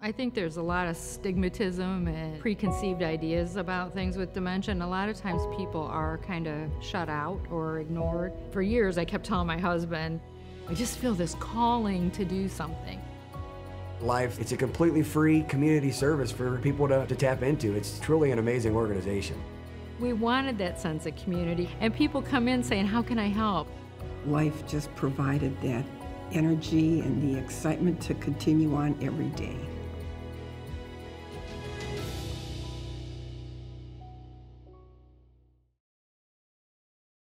I think there's a lot of stigmatism and preconceived ideas about things with dementia, and a lot of times people are kind of shut out or ignored. For years, I kept telling my husband, I just feel this calling to do something. Life, it's a completely free community service for people to tap into. It's truly an amazing organization. We wanted that sense of community, and people come in saying, how can I help? Life just provided that energy and the excitement to continue on every day.